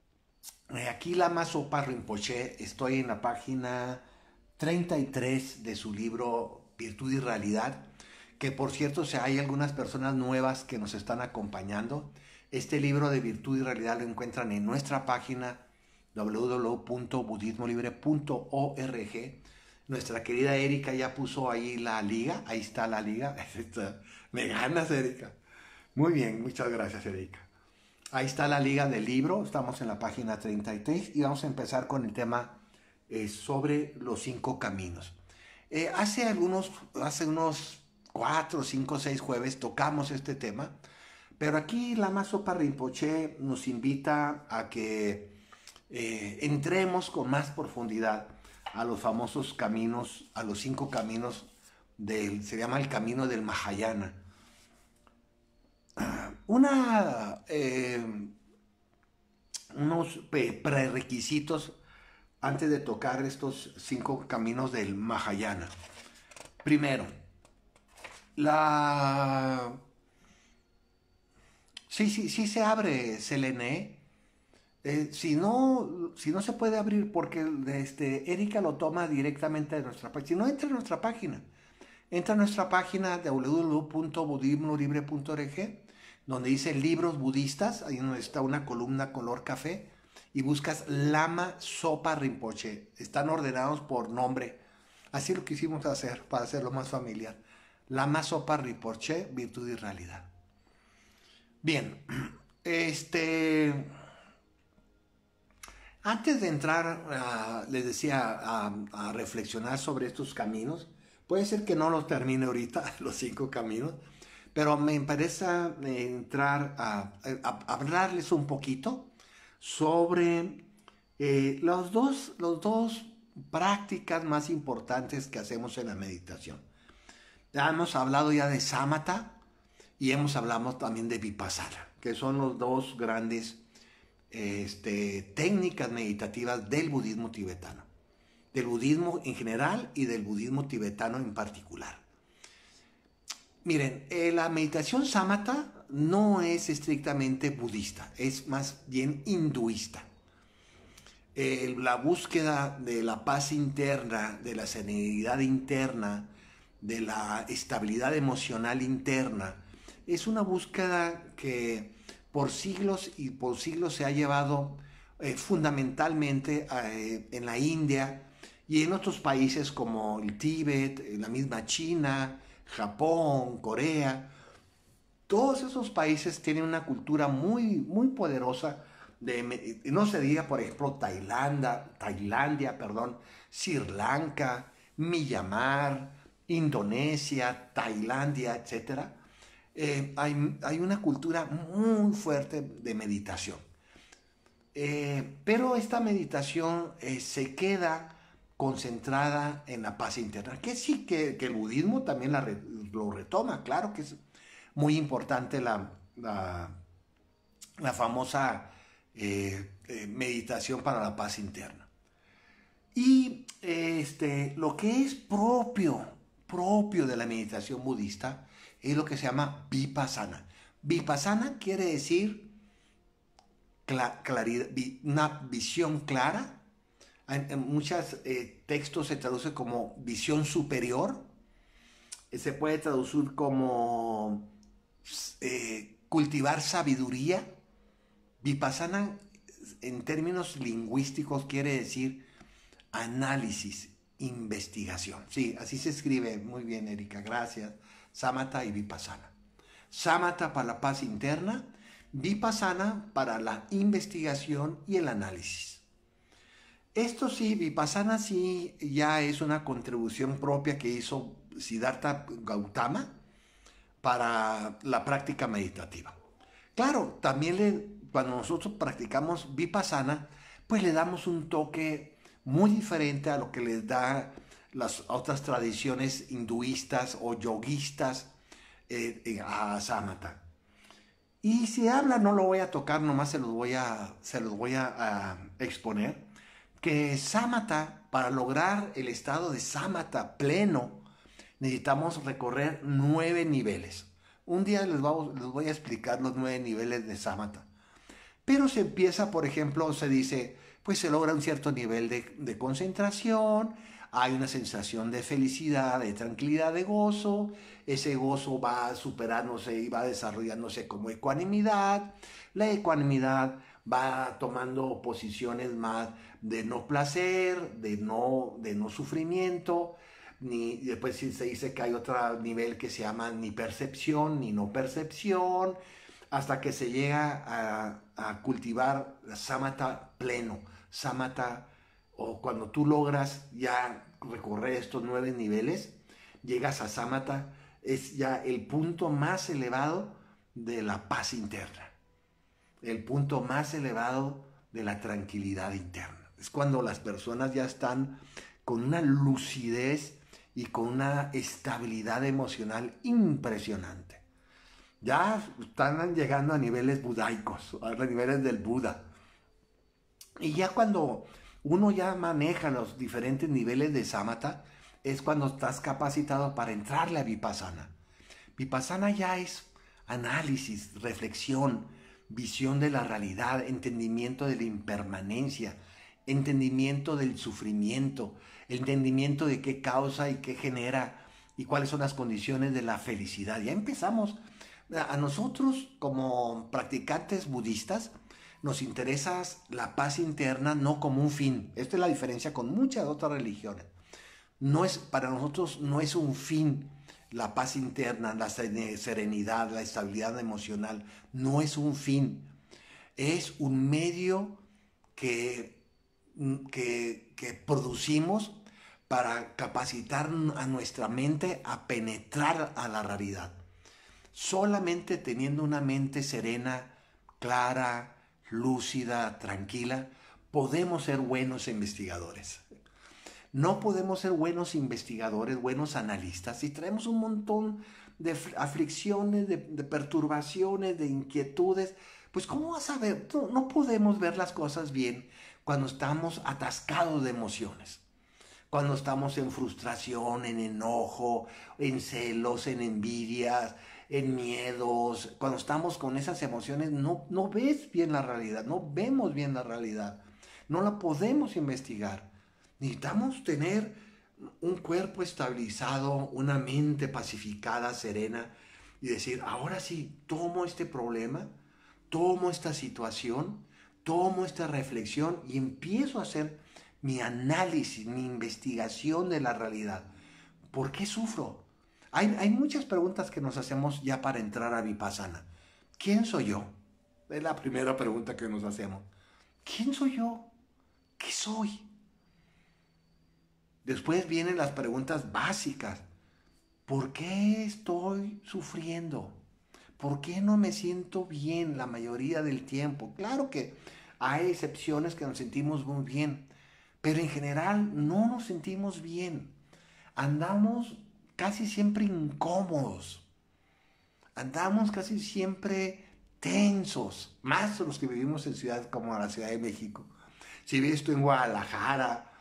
eh, aquí Lama Zopa Rinpoche, estoy en la página treinta y tres de su libro Virtud y Realidad, que por cierto, si hay algunas personas nuevas que nos están acompañando, este libro de Virtud y Realidad lo encuentran en nuestra página doble u doble u doble u punto budismo libre punto org. Nuestra querida Erika ya puso ahí la liga, ahí está la liga. Me ganas, Erika. Muy bien, muchas gracias, Erika. Ahí está la liga del libro, estamos en la página treinta y tres y vamos a empezar con el tema eh, sobre los cinco caminos. Eh, hace algunos, hace unos cuatro, cinco, seis jueves tocamos este tema, pero aquí Lama Zopa Rinpoche nos invita a que eh, entremos con más profundidad a los famosos caminos, a los cinco caminos del, se llama el camino del Mahayana. Una, eh, unos prerequisitos antes de tocar estos cinco caminos del Mahayana. Primero, la... Sí, sí, sí se abre Selene. Eh, si, no, si no se puede abrir porque este, Erika lo toma directamente de nuestra página. Si no, entra en nuestra página. Entra a nuestra página de doble u doble u doble u punto budismo libre punto org, donde dice libros budistas, ahí donde está una columna color café, y buscas Lama Zopa Rinpoche. Están ordenados por nombre. Así lo quisimos hacer para hacerlo más familiar. Lama Zopa Rinpoche, Virtud y Realidad. Bien, este... Antes de entrar, uh, les decía, a, a reflexionar sobre estos caminos, puede ser que no los termine ahorita, los cinco caminos, pero me interesa entrar a, a, a hablarles un poquito sobre eh, los dos, los dos prácticas más importantes que hacemos en la meditación. Ya hemos hablado ya de Samatha y hemos hablado también de Vipassana, que son los dos grandes Este, técnicas meditativas del budismo tibetano, del budismo en general y del budismo tibetano en particular. Miren, eh, la meditación samatha no es estrictamente budista, es más bien hinduista. Eh, la búsqueda de la paz interna, de la serenidad interna, de la estabilidad emocional interna, es una búsqueda que por siglos y por siglos se ha llevado eh, fundamentalmente eh, en la India y en otros países como el Tíbet, en la misma China, Japón, Corea. Todos esos países tienen una cultura muy, muy poderosa. De, no se diga, por ejemplo, Tailandia, Tailandia, perdón, Sri Lanka, Myanmar, Indonesia, Tailandia, etcétera. eh, hay, hay una cultura muy fuerte de meditación. Eh, pero esta meditación eh, se queda concentrada en la paz interna, que sí, que, que el budismo también la re, lo retoma, claro que es muy importante la, la, la famosa eh, eh, meditación para la paz interna. Y este, lo que es propio, propio de la meditación budista es lo que se llama vipassana. Vipassana quiere decir cla claridad, vi una visión clara. En, en muchos eh, textos se traduce como visión superior. Se puede traducir como eh, cultivar sabiduría. Vipassana en términos lingüísticos quiere decir análisis, investigación. Sí, así se escribe. Muy bien, Erika, gracias. Samatha y Vipassana. Samatha para la paz interna, Vipassana para la investigación y el análisis. Esto sí, Vipassana sí ya es una contribución propia que hizo Siddhartha Gautama para la práctica meditativa. Claro, también le, cuando nosotros practicamos Vipassana, pues le damos un toque muy diferente a lo que les da las otras tradiciones hinduistas o yoguistas eh, a Samatha. Y si habla, no lo voy a tocar, nomás se los voy a, se los voy a, a exponer, que Samatha, para lograr el estado de Samatha pleno, necesitamos recorrer nueve niveles. Un día les, vamos, les voy a explicar los nueve niveles de Samatha. Pero se empieza, por ejemplo, se dice, pues se logra un cierto nivel de, de concentración, hay una sensación de felicidad, de tranquilidad, de gozo, ese gozo va superándose y va desarrollándose como ecuanimidad, la ecuanimidad va tomando posiciones más de no placer, de no, de no sufrimiento, ni, después se dice que hay otro nivel que se llama ni percepción ni no percepción, hasta que se llega a, a cultivar samatha pleno, samatha, o cuando tú logras ya recorrer estos nueve niveles, llegas a samatha, es ya el punto más elevado de la paz interna, el punto más elevado de la tranquilidad interna. Es cuando las personas ya están con una lucidez y con una estabilidad emocional impresionante. Ya están llegando a niveles budaicos, a niveles del Buda. Y ya cuando uno ya maneja los diferentes niveles de samatha, es cuando estás capacitado para entrarle a Vipassana. Vipassana ya es análisis, reflexión, visión de la realidad, entendimiento de la impermanencia, entendimiento del sufrimiento, entendimiento de qué causa y qué genera y cuáles son las condiciones de la felicidad. Ya empezamos. A nosotros como practicantes budistas nos interesa la paz interna no como un fin. Esta es la diferencia con muchas otras religiones. No es, para nosotros no es un fin la paz interna, la serenidad, la estabilidad emocional. No es un fin. Es un medio que, que, que producimos para capacitar a nuestra mente a penetrar a la realidad. Solamente teniendo una mente serena, clara, lúcida, tranquila, podemos ser buenos investigadores. No podemos ser buenos investigadores, buenos analistas, si traemos un montón de aflicciones, de, de perturbaciones, de inquietudes. Pues ¿cómo vas a ver? No, no podemos ver las cosas bien cuando estamos atascados de emociones. Cuando estamos en frustración, en enojo, en celos, en envidias, en miedos, cuando estamos con esas emociones, no, no ves bien la realidad, no vemos bien la realidad, no la podemos investigar. Necesitamos tener un cuerpo estabilizado, una mente pacificada, serena, y decir, ahora sí, tomo este problema, tomo esta situación, tomo esta reflexión y empiezo a hacer mi análisis, mi investigación de la realidad. ¿Por qué sufro? Hay, hay muchas preguntas que nos hacemos ya para entrar a Vipassana. ¿Quién soy yo? Es la primera pregunta que nos hacemos. ¿Quién soy yo? ¿Qué soy? Después vienen las preguntas básicas. ¿Por qué estoy sufriendo? ¿por qué no me siento bien la mayoría del tiempo? Claro que hay excepciones que nos sentimos muy bien, pero en general no nos sentimos bien. Andamos casi siempre incómodos, andamos casi siempre tensos, más los que vivimos en ciudades como la Ciudad de México. Si vives tú en Guadalajara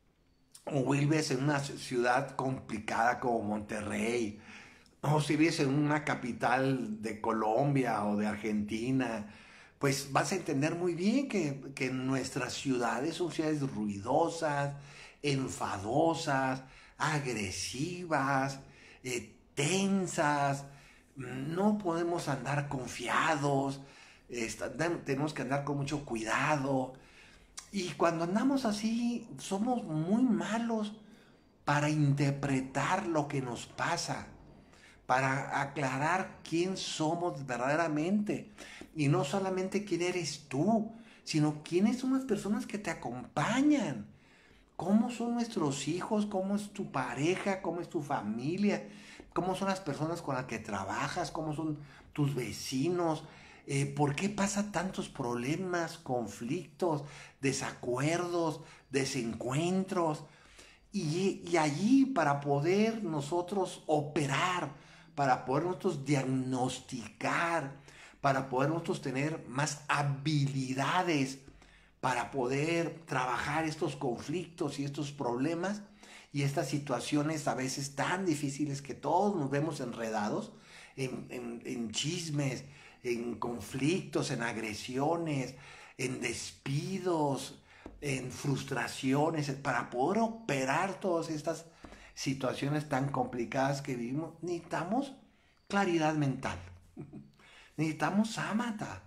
o vives en una ciudad complicada como Monterrey, o si vives en una capital de Colombia o de Argentina, pues vas a entender muy bien que, que nuestras ciudades son ciudades ruidosas, enfadosas, agresivas, eh, tensas. No podemos andar confiados, esta- tenemos que andar con mucho cuidado. Y cuando andamos así, somos muy malos para interpretar lo que nos pasa, para aclarar quién somos verdaderamente. Y no solamente quién eres tú, sino quiénes son las personas que te acompañan. ¿Cómo son nuestros hijos? ¿Cómo es tu pareja? ¿Cómo es tu familia? ¿Cómo son las personas con las que trabajas? ¿Cómo son tus vecinos? Eh, ¿Por qué pasa tantos problemas, conflictos, desacuerdos, desencuentros? Y, y allí para poder nosotros operar, para poder nosotros diagnosticar, para poder nosotros tener más habilidades para poder trabajar estos conflictos y estos problemas y estas situaciones a veces tan difíciles que todos nos vemos enredados en, en, en chismes, en conflictos, en agresiones, en despidos, en frustraciones, para poder operar todas estas situaciones tan complicadas que vivimos, necesitamos claridad mental, necesitamos sámata.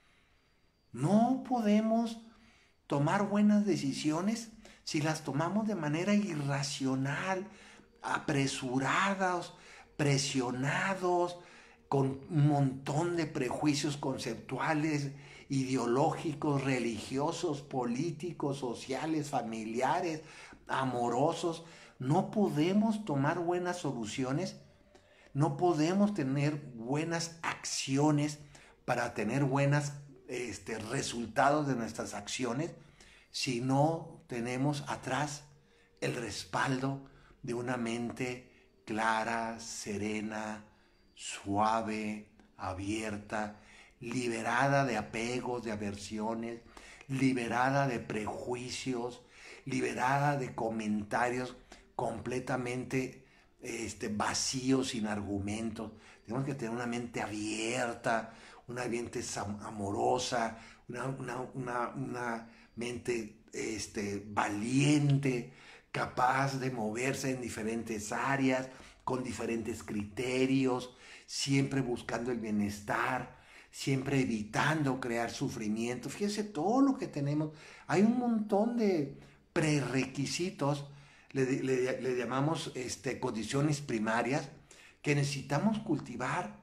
No podemos tomar buenas decisiones si las tomamos de manera irracional, apresurados, presionados, con un montón de prejuicios conceptuales, ideológicos, religiosos, políticos, sociales, familiares, amorosos. No podemos tomar buenas soluciones, no podemos tener buenas acciones para tener buenos este, resultados de nuestras acciones si no tenemos atrás el respaldo de una mente clara, serena, suave, abierta, liberada de apegos, de aversiones, liberada de prejuicios, liberada de comentarios completamente este, vacíos, sin argumentos. Tenemos que tener una mente abierta, una mente amorosa, una, una, una, una mente este, valiente, capaz de moverse en diferentes áreas, con diferentes criterios, siempre buscando el bienestar, siempre evitando crear sufrimiento. Fíjense todo lo que tenemos. Hay un montón de prerequisitos, le, le, le llamamos este, condiciones primarias, que necesitamos cultivar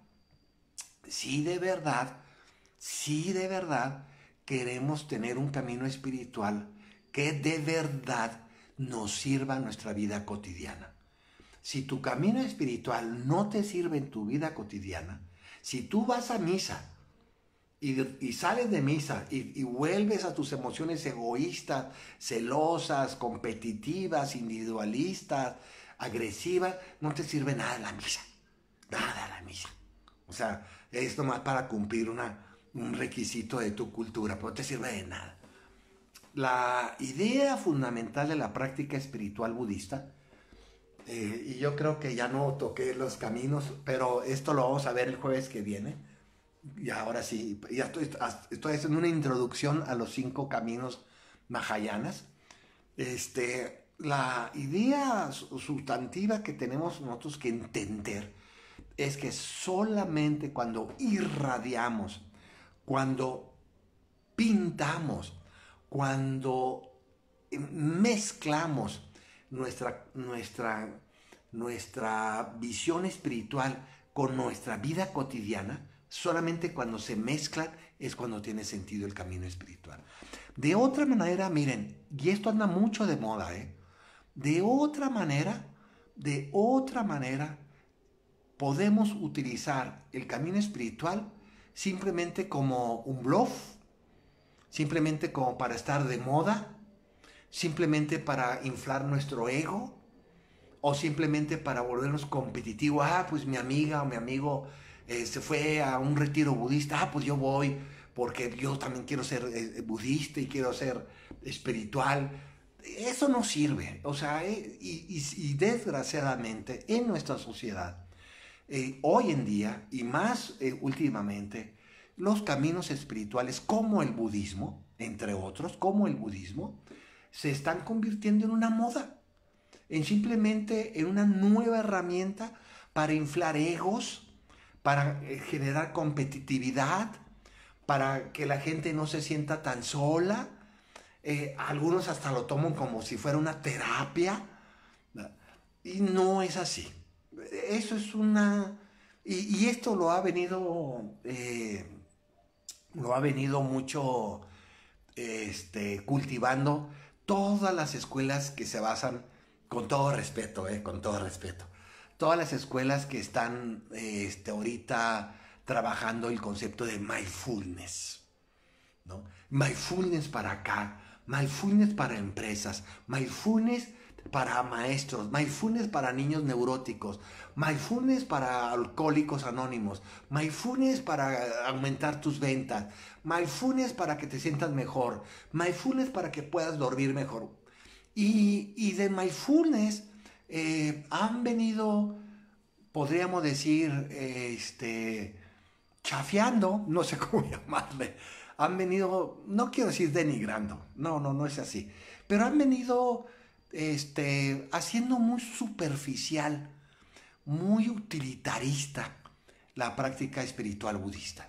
si de verdad, si de verdad queremos tener un camino espiritual que de verdad nos sirva en nuestra vida cotidiana. Si tu camino espiritual no te sirve en tu vida cotidiana, si tú vas a misa y, y sales de misa y, y vuelves a tus emociones egoístas, celosas, competitivas, individualistas, agresivas, no te sirve nada la misa, nada la misa. O sea, es nomás para cumplir una, un requisito de tu cultura, pero no te sirve de nada. La idea fundamental de la práctica espiritual budista, eh, y yo creo que ya no toqué los caminos, pero esto lo vamos a ver el jueves que viene. Y ahora sí, ya estoy, estoy haciendo una introducción a los cinco caminos mahayanas. Este, la idea sustantiva que tenemos nosotros que entender es que solamente cuando irradiamos, cuando pintamos, cuando mezclamos nuestra, nuestra, nuestra visión espiritual con nuestra vida cotidiana, solamente cuando se mezclan es cuando tiene sentido el camino espiritual. De otra manera, miren, y esto anda mucho de moda, ¿eh? De otra manera, de otra manera, podemos utilizar el camino espiritual simplemente como un bluff, simplemente como para estar de moda, simplemente para inflar nuestro ego, o simplemente para volvernos competitivos. Ah, pues mi amiga o mi amigo eh, se fue a un retiro budista. Ah, pues yo voy porque yo también quiero ser eh, budista y quiero ser espiritual. Eso no sirve. O sea, eh, y, y, y desgraciadamente en nuestra sociedad, eh, hoy en día y más eh, últimamente, los caminos espirituales como el budismo, entre otros, como el budismo, se están convirtiendo en una moda, en simplemente en una nueva herramienta para inflar egos, para eh, generar competitividad, para que la gente no se sienta tan sola. Eh, algunos hasta lo toman como si fuera una terapia, ¿no? Y no es así. Eso es una... Y, y esto lo ha venido, eh, lo ha venido mucho este, cultivando todas las escuelas que se basan, con todo respeto, eh, con todo respeto, todas las escuelas que están este, ahorita trabajando el concepto de mindfulness, ¿no? Mindfulness para acá, mindfulness para empresas, mindfulness para maestros, mindfulness para niños neuróticos, mindfulness para alcohólicos anónimos, mindfulness para aumentar tus ventas, mindfulness para que te sientas mejor, mindfulness para que puedas dormir mejor. Y, y de mindfulness eh, han venido, podríamos decir, eh, este, chafeando, no sé cómo llamarle, han venido, no quiero decir denigrando, no, no, no es así, pero han venido este, haciendo muy superficial, muy utilitarista la práctica espiritual budista.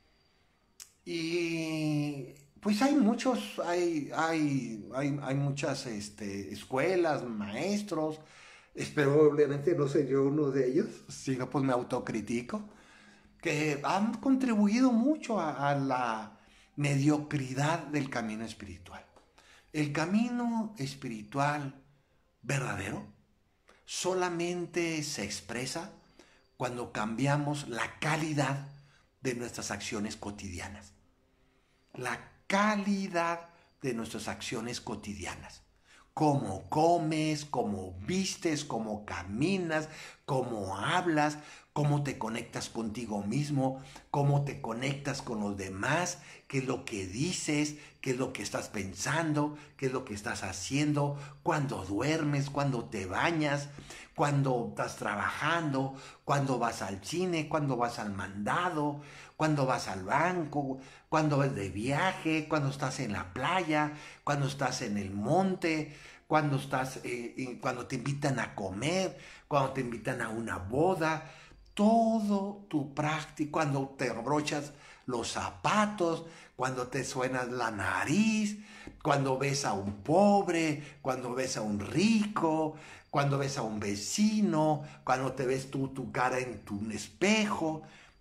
Y pues hay muchos, hay, hay, hay, hay muchas este, escuelas, maestros, espero obviamente no soy yo uno de ellos, si no pues me autocritico, que han contribuido mucho a, a la mediocridad del camino espiritual. El camino espiritual verdadero solamente se expresa cuando cambiamos la calidad de nuestras acciones cotidianas. La calidad de nuestras acciones cotidianas. Cómo comes, cómo vistes, cómo caminas, cómo hablas, cómo te conectas contigo mismo, cómo te conectas con los demás, qué es lo que dices, qué es lo que estás pensando, qué es lo que estás haciendo, cuando duermes, cuando te bañas, cuando estás trabajando, cuando vas al cine, cuando vas al mandado, cuando vas al banco, cuando vas de viaje, cuando estás en la playa, cuando estás en el monte, cuando estás, eh, cuando te invitan a comer, cuando te invitan a una boda, todo tu práctica, cuando te abrochas los zapatos, cuando te suenas la nariz, cuando ves a un pobre, cuando ves a un rico, cuando ves a un vecino, cuando te ves tú tu cara en tu espejo.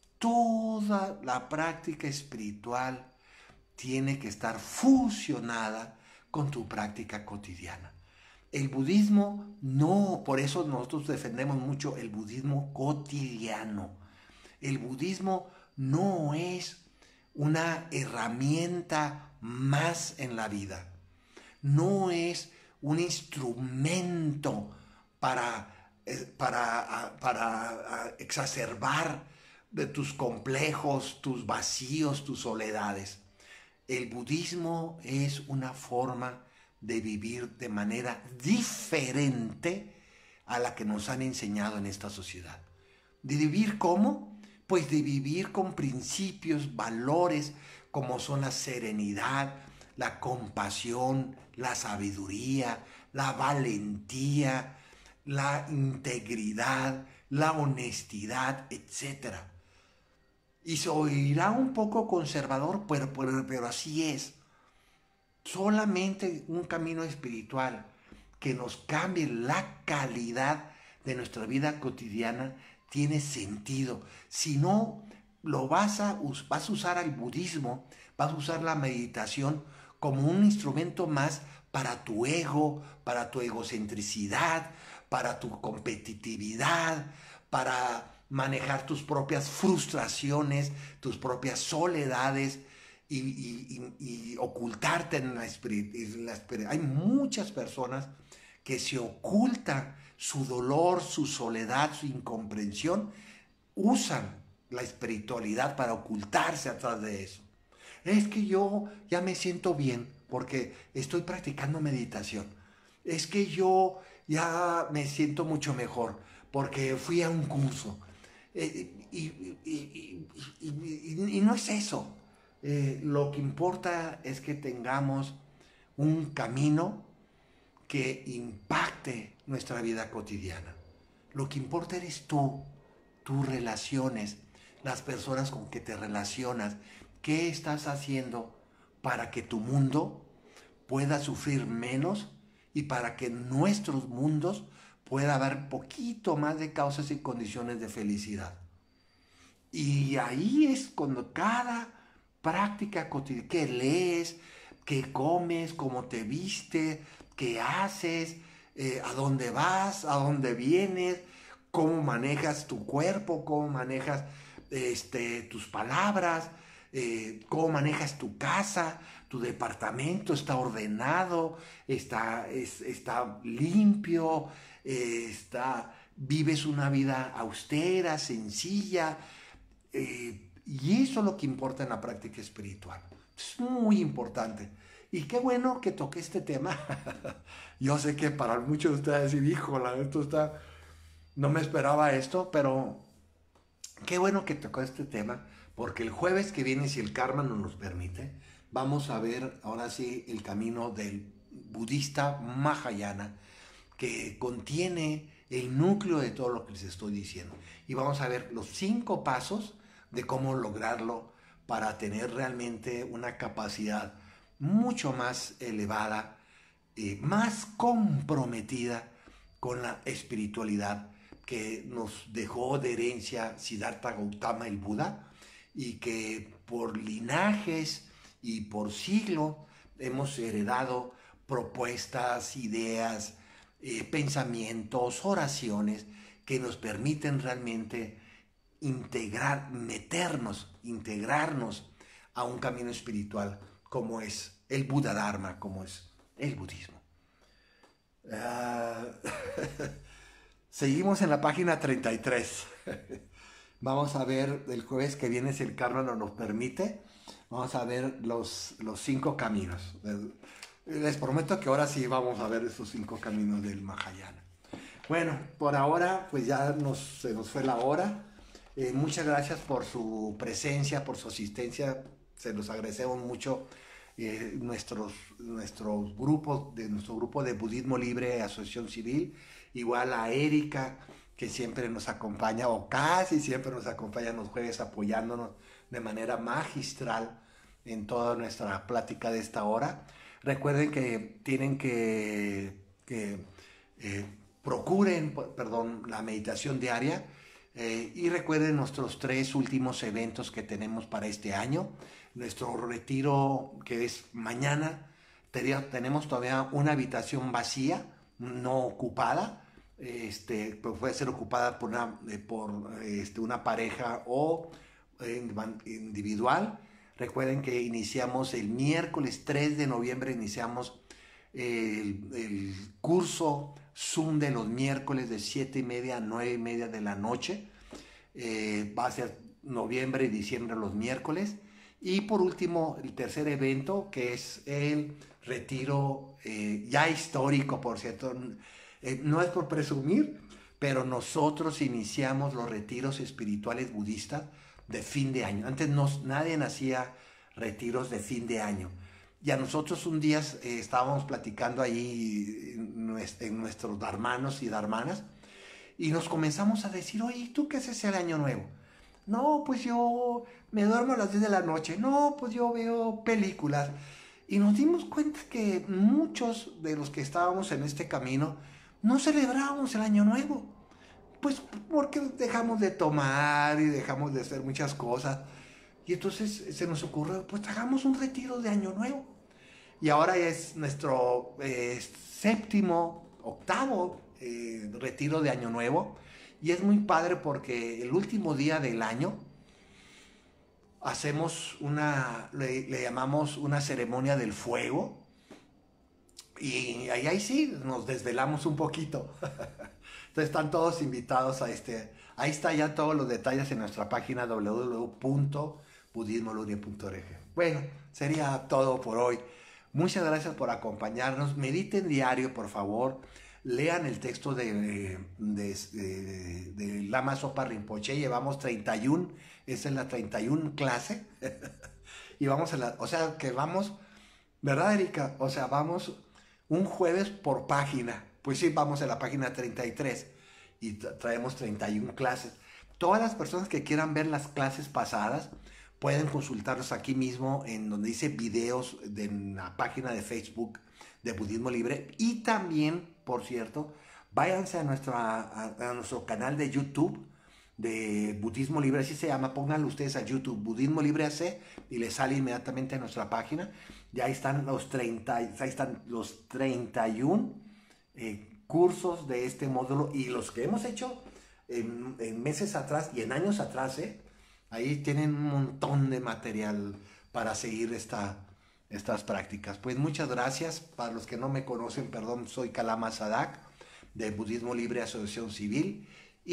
Toda la práctica espiritual tiene que estar fusionada con tu práctica cotidiana. El budismo no, por eso nosotros defendemos mucho el budismo cotidiano. El budismo no es una herramienta más en la vida. No es un instrumento para, para, para exacerbar de tus complejos, tus vacíos, tus soledades. El budismo es una forma de vivir de manera diferente a la que nos han enseñado en esta sociedad. ¿De vivir cómo? Pues de vivir con principios, valores, como son la serenidad, la compasión, la sabiduría, la valentía, la integridad, la honestidad, etcétera. Y se oirá un poco conservador, pero, pero, pero así es. Solamente un camino espiritual que nos cambie la calidad de nuestra vida cotidiana tiene sentido. Si no, lo vas a, vas a usar al budismo, vas a usar la meditación como un instrumento más para tu ego, para tu egocentricidad, para tu competitividad, para manejar tus propias frustraciones, tus propias soledades y, y, y, y ocultarte en la espiritualidad. Hay muchas personas que se ocultan su dolor, su soledad, su incomprensión, usan la espiritualidad para ocultarse atrás de eso. Es que yo ya me siento bien porque estoy practicando meditación. Es que yo ya me siento mucho mejor porque fui a un curso. Eh, y, y, y, y, y, y no es eso. Eh, lo que importa es que tengamos un camino que impacte nuestra vida cotidiana. Lo que importa eres tú, tus relaciones, las personas con que te relacionas. ¿Qué estás haciendo para que tu mundo pueda sufrir menos y para que en nuestros mundos pueda haber poquito más de causas y condiciones de felicidad? Y ahí es cuando cada práctica cotidiana, que lees, que comes, cómo te vistes, qué haces, eh, a dónde vas, a dónde vienes, cómo manejas tu cuerpo, cómo manejas este, tus palabras, eh, cómo manejas tu casa, tu departamento está ordenado, está, es, está limpio, eh, está, vives una vida austera, sencilla, eh, y eso es lo que importa en la práctica espiritual. Es muy importante. Y qué bueno que toqué este tema. Yo sé que para muchos de ustedes decir, híjola, esto está... No me esperaba esto, pero qué bueno que tocó este tema, porque el jueves que viene, si el karma nos lo permite, vamos a ver ahora sí el camino del budista Mahayana, que contiene el núcleo de todo lo que les estoy diciendo. Y vamos a ver los cinco pasos de cómo lograrlo para tener realmente una capacidad mucho más elevada, eh, más comprometida con la espiritualidad que nos dejó de herencia Siddhartha Gautama el Buda, y que por linajes y por siglos hemos heredado propuestas, ideas, eh, pensamientos, oraciones que nos permiten realmente integrar, meternos, integrarnos a un camino espiritual como es el Buda Dharma, como es el budismo. Uh, seguimos en la página treinta y tres. Vamos a ver el jueves que viene, si el karma nos lo permite. Vamos a ver los, los cinco caminos. Les prometo que ahora sí vamos a ver esos cinco caminos del Mahayana. Bueno, por ahora pues ya nos, se nos fue la hora. Eh, muchas gracias por su presencia, por su asistencia. Se los agradecemos mucho. Eh, nuestros, nuestros grupos, de nuestro grupo de Budismo Libre, Asociación Civil, igual a Erika, que siempre nos acompaña, o casi siempre nos acompaña los jueves, apoyándonos de manera magistral en toda nuestra plática de esta hora. Recuerden que tienen que, que eh, procuren, perdón, la meditación diaria, eh, y recuerden nuestros tres últimos eventos que tenemos para este año. Nuestro retiro, que es mañana, tenemos todavía una habitación vacía, no ocupada. Este, pues puede ser ocupada por una, por, este, una pareja o individual. Recuerden que iniciamos el miércoles tres de noviembre, iniciamos el, el curso Zoom de los miércoles de siete y media a nueve y media de la noche. Eh, va a ser noviembre y diciembre los miércoles. Y por último, el tercer evento, que es el retiro eh, ya histórico, por cierto. Eh, no es por presumir, pero nosotros iniciamos los retiros espirituales budistas de fin de año. Antes no, nadie hacía retiros de fin de año. Y a nosotros un día eh, estábamos platicando ahí en, en nuestros dharmanos y dharmanas, y nos comenzamos a decir, oye, ¿tú qué haces el año nuevo? No, pues yo me duermo a las diez de la noche. No, pues yo veo películas. Y nos dimos cuenta que muchos de los que estábamos en este camino no celebrábamos el año nuevo. Pues porque dejamos de tomar y dejamos de hacer muchas cosas. Y entonces se nos ocurrió, pues hagamos un retiro de año nuevo. Y ahora es nuestro eh, séptimo, octavo eh, retiro de año nuevo. Y es muy padre porque el último día del año hacemos una, le, le llamamos una ceremonia del fuego. Y ahí, ahí sí, nos desvelamos un poquito. Entonces están todos invitados a este. Ahí está ya todos los detalles en nuestra página w w w punto budismo luria punto org. Bueno, sería todo por hoy. Muchas gracias por acompañarnos. Mediten diario, por favor. Lean el texto de, de, de, de, de Lama Zopa Rinpoche. Llevamos treinta y uno. Esa es la treinta y uno clase. Y vamos a la. O sea, que vamos. ¿Verdad, Erika? O sea, vamos un jueves por página. Pues sí, vamos a la página treinta y tres y traemos treinta y una clases. Todas las personas que quieran ver las clases pasadas pueden consultarlos aquí mismo en donde dice videos de la página de Facebook de Budismo Libre. Y también, por cierto, váyanse a, nuestra, a, a nuestro canal de YouTube de Budismo Libre, así se llama. Pónganlo ustedes a YouTube, Budismo Libre A C, y les sale inmediatamente a nuestra página. Y ahí están los treinta, ahí están los treinta y uno eh, cursos de este módulo y los que hemos hecho en, en meses atrás y en años atrás. ¿eh? Ahí tienen un montón de material para seguir esta, estas prácticas. Pues muchas gracias. Para los que no me conocen, perdón, soy Kalama Sadak de Budismo Libre Asociación Civil.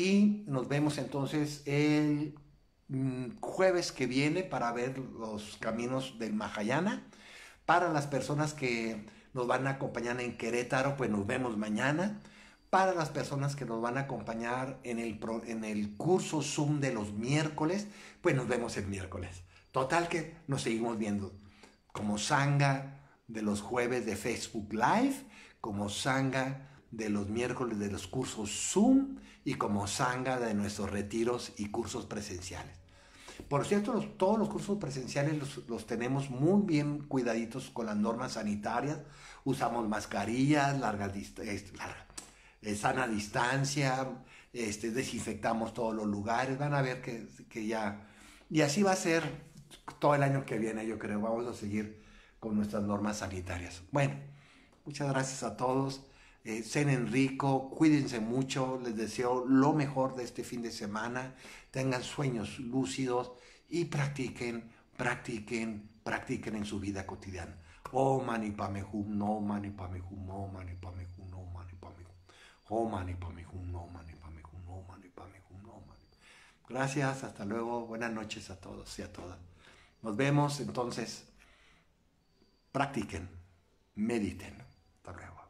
Y nos vemos entonces el mm, jueves que viene para ver los caminos del Mahayana. Para las personas que nos van a acompañar en Querétaro, pues nos vemos mañana. Para las personas que nos van a acompañar en el, pro, en el curso Zoom de los miércoles, pues nos vemos el miércoles. Total que nos seguimos viendo como Sangha de los jueves de Facebook Live, como Sangha de los miércoles de los cursos Zoom y como Sangha de nuestros retiros y cursos presenciales. Por cierto, los, todos los cursos presenciales los, los tenemos muy bien cuidaditos con las normas sanitarias. Usamos mascarillas, larga, este, larga eh, sana distancia, este, desinfectamos todos los lugares. Van a ver que, que ya... Y así va a ser todo el año que viene, yo creo. Vamos a seguir con nuestras normas sanitarias. Bueno, muchas gracias a todos. Eh, cenen rico, cuídense mucho, les deseo lo mejor de este fin de semana, tengan sueños lúcidos y practiquen, practiquen, practiquen en su vida cotidiana. Om Mani Padme Hum, no Mani Padme Hum, no Mani Padme Hum, no Mani Padme Hum, Om Mani Padme Hum, no Mani Padme Hum, no Mani Padme Hum, no Mani. Gracias, hasta luego, buenas noches a todos y a todas. Nos vemos entonces, practiquen, mediten. Hasta luego.